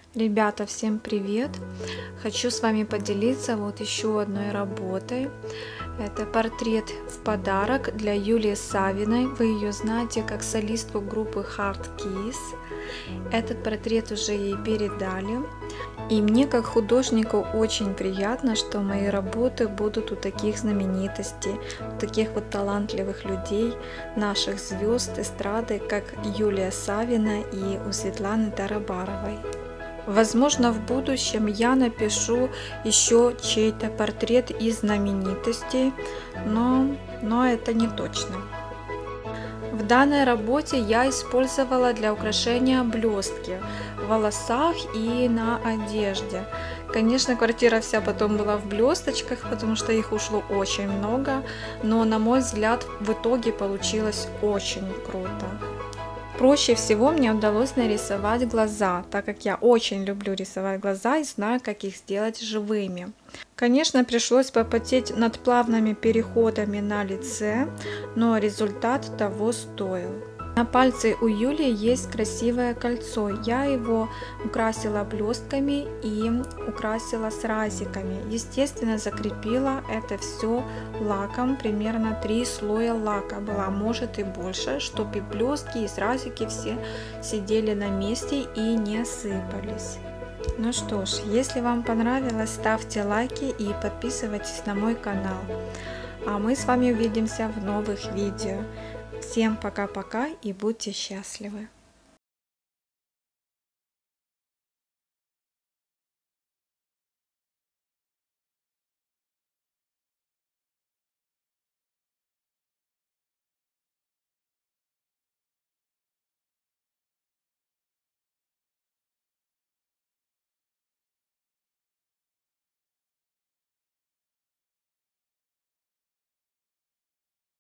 Ребята, всем привет! Хочу с вами поделиться вот еще одной работой. Это портрет в подарок для Юлии Савиной. Вы ее знаете как солистку группы Hard Kiss. Этот портрет уже ей передали. И мне как художнику очень приятно, что мои работы будут у таких знаменитостей, у таких вот талантливых людей, наших звезд эстрады, как Юлия Савина и у Светланы Тарабаровой. Возможно, в будущем я напишу еще чей-то портрет из знаменитостей, но это не точно. В данной работе я использовала для украшения блестки в волосах и на одежде. Конечно, квартира вся потом была в блесточках, потому что их ушло очень много, но на мой взгляд в итоге получилось очень круто. Проще всего мне удалось нарисовать глаза, так как я очень люблю рисовать глаза и знаю, как их сделать живыми. Конечно, пришлось попотеть над плавными переходами на лице, но результат того стоил. На пальце у Юлии есть красивое кольцо. Я его украсила блестками и украсила сразиками. Естественно, закрепила это все лаком. Примерно 3 слоя лака было, а может и больше, чтобы и блестки, и сразики все сидели на месте и не сыпались. Ну что ж, если вам понравилось, ставьте лайки и подписывайтесь на мой канал. А мы с вами увидимся в новых видео. Всем пока-пока и будьте счастливы!